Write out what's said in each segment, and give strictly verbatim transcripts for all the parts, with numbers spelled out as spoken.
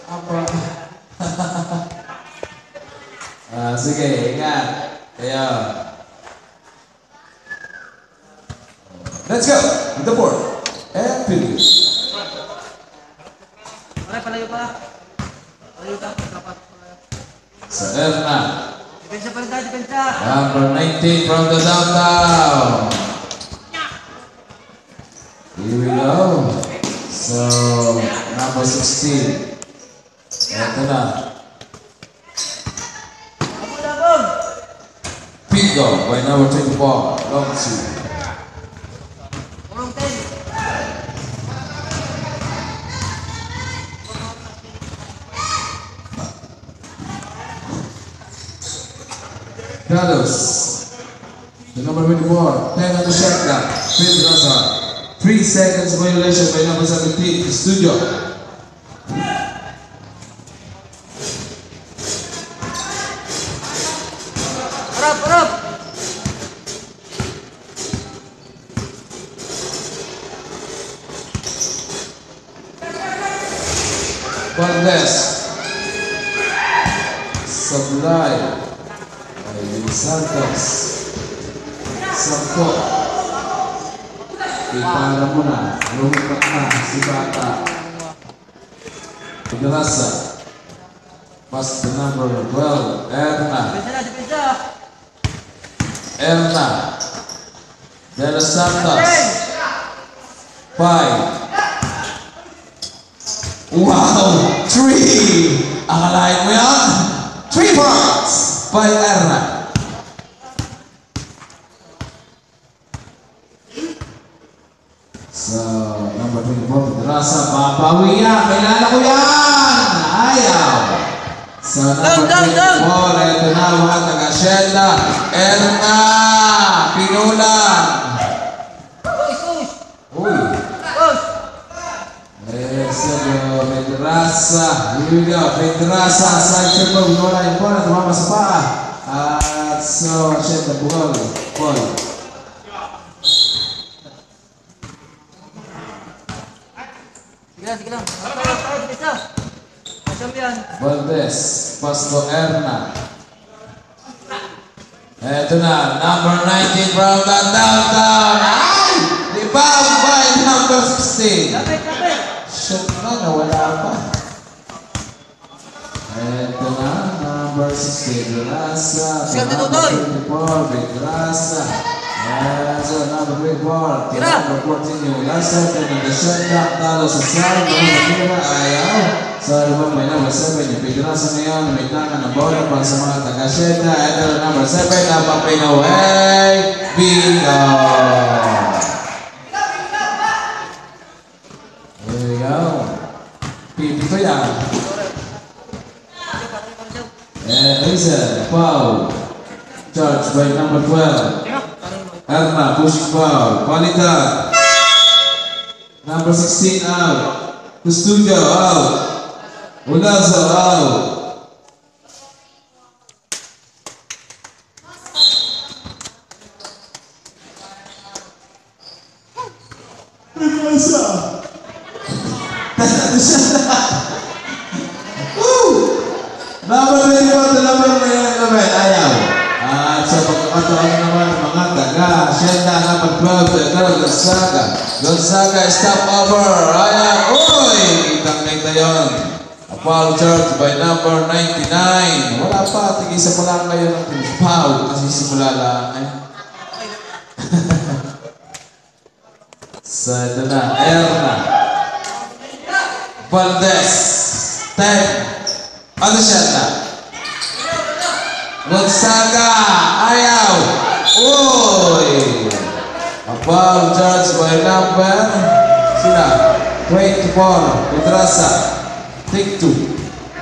Apa? Ah, sige, ingat. Ayo. Let's go. With the board. And finish. Pare, palayo pa. Palayo pa. Dapat. Sa Erna. Depensa pa rin tayo, depensa. Number nineteen from the downtown. Here we go. So, number sixteen. Ito na. Abon, abon. Pingo by number twenty-four. Long two. Kurang ten. Carlos. The number twenty-four. ten on the shot clock. Fifth Raza. Three seconds violation by number seventeen. Studio. Harap, harap. Valdez. Sublime. Ay, Santos. Sampo. Kita mo na. Lumipat na si Bata. Pigrasa. Pass the number twelve. Erna. Depensa na, depensa. Erna. De los Santos. Five. Wow! Three! Akalain mo yan? Three points by Erna. So, number twenty-four, Pedraza, papawi yan. Kailangan ko yan! Ayaw! So, number twenty-four, ito na mga taga-Shenda. Erna! Pinulan! Push, push. Uy! Push. Eso, Pedraza. Here we go. Pedraza, side circle. Pinulan yung bola. Tumama sa paa. At so, Shenda, bukol. Ball. Sige lang, sige lang. Harap tayo, tayo, depensa. Masam yan. Valdez, pass to Erna. Ito na, number nineteen from the downtown. Ay! Rebound by number sixteen. Lapit, lapit. Shot na, nawala pa. Ito na, number sixteen. Pedraza. Sigal dito, Number Toy. twenty-four, Pedraza. Ito, number twenty-four. Tira. Number fourteen, yung last second. And the shot clock, talo sa side. Number tira, ayaw. Sa ibang may number seven, yung Pedraza ngayon, may tangan ng bola para sa mga taga-Shenda. Ito na number seven, number Pinaway, Bingo! There we go. Pipito yan. And listen, foul. Charge by number twelve. Erna, pushing foul. Palitan. Number sixteen, out. Custodio, out. Ulazo, out. Pedraza. Woo! Number twenty-four, the number eleven, ayaw. At sa pagkakataon naman ng mga taga-Shenda, number twelve, Pedro Gonzaga. Gonzaga, stop over. Ayaw. Uy! Kitang-kita yun. A foul charge by number ninety-nine. Wala pa, tigisa pa lang kayo ng foul kasi simula lang. Eh. So, ito na, Erna. Valdez. ten. Ano siya na? Gonzaga. Ayaw. Uy! A foul charge by number sila. twenty-four. Pedraza. Take two.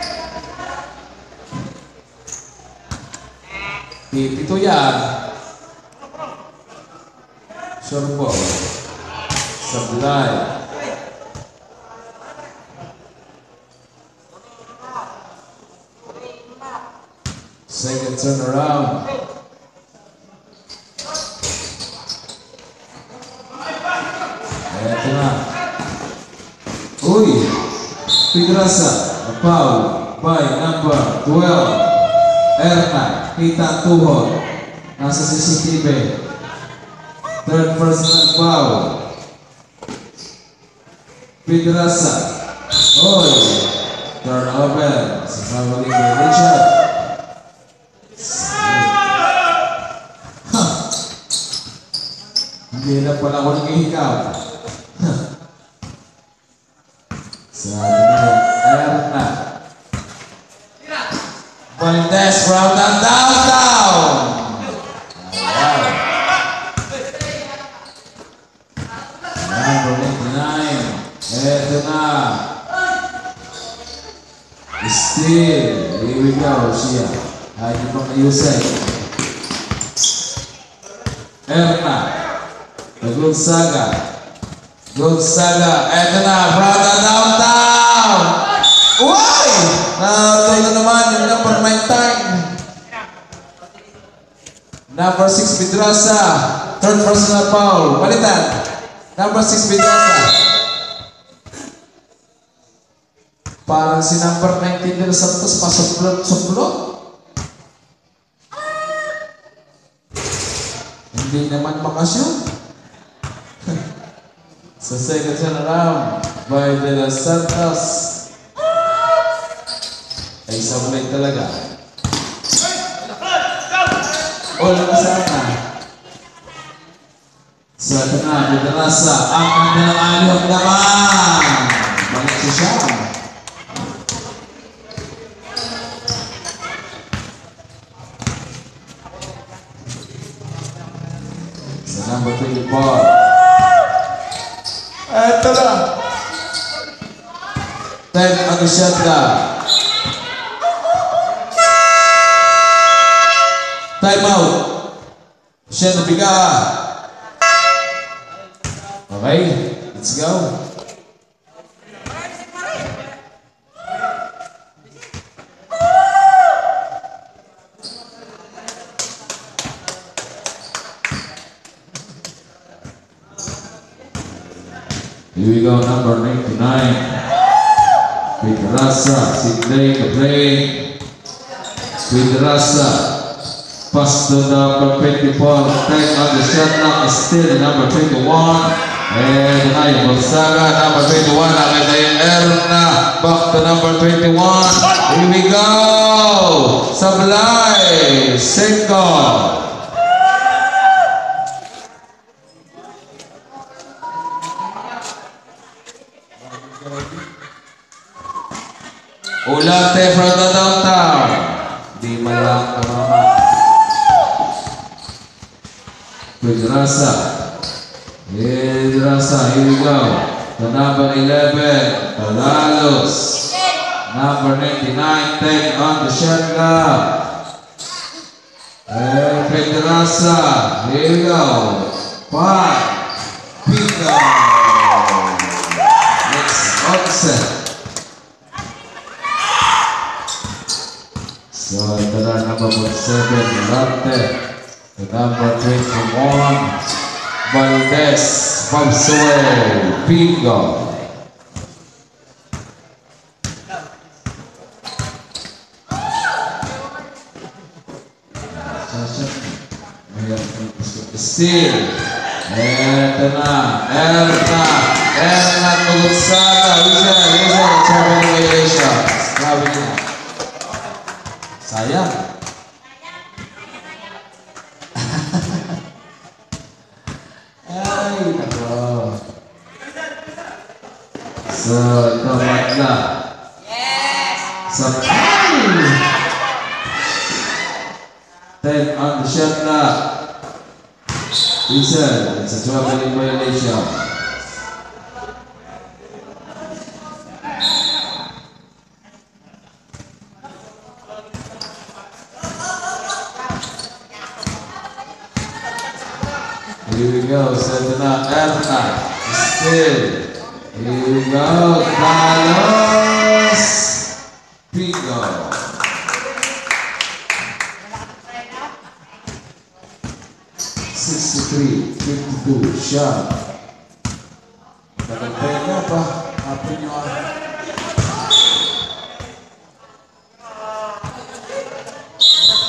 Pipito yan. Sure ball. Sublime. Second turn around. Eto na. Uy! Pedraza. foul by number twelve. Erna, kita tuhon. Nasa C C T V. Third personal foul. Pidrasa. Oy. Turnover. Sa traveling violation. Hindi na pala ako nag-ihikaw. Sa Erna. Valdez from the downtown. Wow. Number eighty-nine. Eto na. Still. Here we go. Siya. Ayaw pang ayusin. Erna. Gonzaga. Gonzaga. Eto na. From the downtown. Uy! Natuloy na naman yung number nineteen. Number six, Pidrasa. Third personal foul. Balitan. Number six, Pidrasa. Parang si number nineteen nila Santos pasuplot-suplot. Hindi naman makasyon. Sa second round by De Los Santos. Ay sablay talaga. All na sana. Sa ito na, Pidrasa. Ang kanilang alihog naman. Balik siya siya. Sa number twenty-four. Ito na. Ten ang shot na. Time out. Siya nabiga. Okay, let's go. Here we go, number ninety-nine. Pidrasa, Sidney Gabriel. Pidrasa. Pass to number twenty-four, take on the shot clock, still number twenty-one. And now Gonzaga, number twenty-one, nakita yung Erna. Back to number twenty-one. Here we go! Sablay, second. Ulate from the downtown. Di malang kamama. Pidrasa. Pidrasa, here we go. The number eleven, Talalos. Number ninety-nine, take on the shot clock. And Pidrasa, here we go. Five. Bingo. Next offset. So, ito na number seven, Lante. The number twenty-one, Valdez, Pabsuel, Bingo. Still, ito na, Erna, Erna Gonzaga, Wizard, Wizard, Champion Violation. Grabe niya. Sayang. Ay, nako. So, ito magla. Yes! So, ten on the shot clock. Wizard, it's a traveling violation. Here we go, set na Erna. Still. Here we go, Talos. Bingo. sixty-three fifty-two, shot. Nagagpaya na pa. Hapon nyo ah.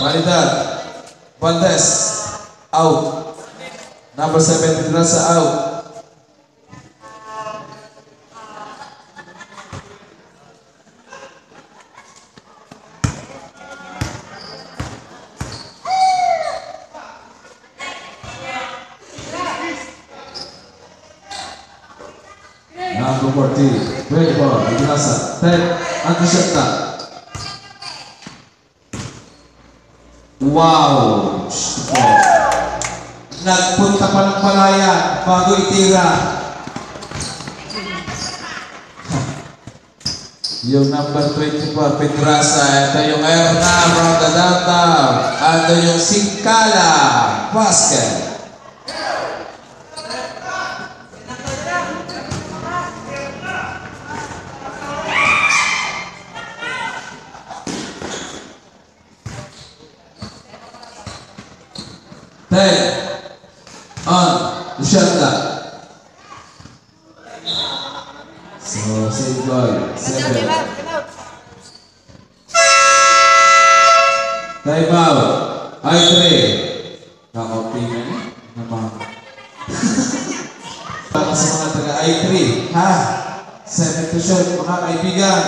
Validad. Valdez. Out. Number seven, Pedraza out. Number fourteen, great ball, Pedraza. ten, Antisyakta. Wow! Oh. Nagpunta pa ng palayan bago itira. Yung number twenty-four, Pedraza. Ito yung Erna from the downtown. Ito yung Singkala. Basket. ten on the shot clock. So, save goal. seven. Time out. I three. Nakopingan eh. Naman. Para sa mga taga I three. Ha? seven to shot, mga kaibigan.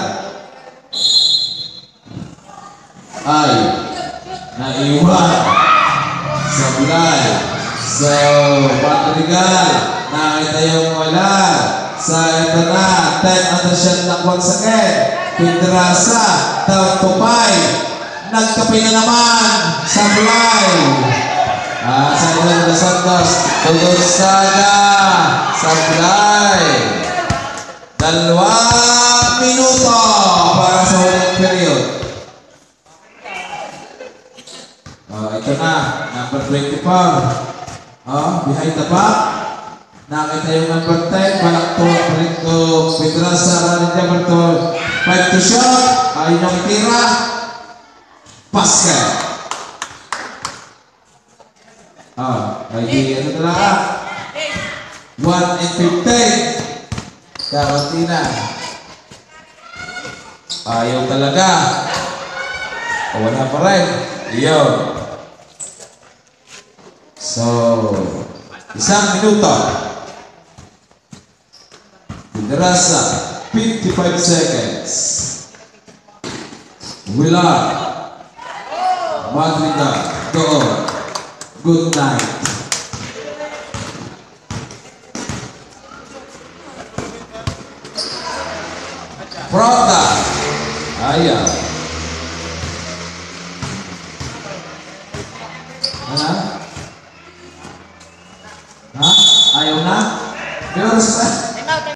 Ay. Naiwan. Sablay. So, Madrigal. Nakita yung wala. Sa ito na. ten on the shot na once again. Pedraza. Down to five. Nagkape na naman. Sablay. Ah, sa ito na Santos. Gonzaga. Sablay. Dalawang minuto para sa huling period. Oh, ito na, number twenty-four. Oh, behind the back. Nakita yung number ten, Balakton, Rico, Pedraza, running number two. five to shot. Ayun ang tira. Basket. Oh, ay ano talaga? one and fifteen. Kakunti na. Ayaw talaga. O, wala pa rin. Iyon. So, isang minuto. Pedraza, fifty-five seconds. Willard. Madrigal. Doon. Good night. Prota. Ayaw. Ano? Ha? Ayaw na? Pero sa